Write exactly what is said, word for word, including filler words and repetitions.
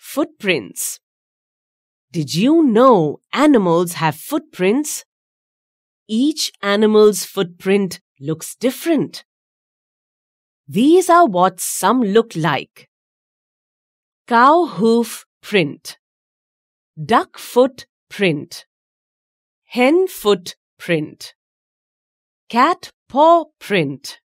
Footprints. Did you know animals have footprints? Each animal's footprint looks different. These are what some look like. Cow hoof print, duck foot print, hen foot print, cat paw print.